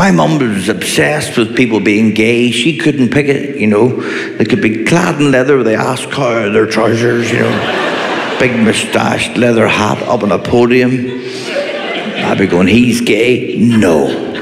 My mum was obsessed with people being gay. She couldn't pick it, you know. They could be clad in leather with the ass collar, their trousers, you know. Big moustached leather hat up on a podium. I'd be going, he's gay? No.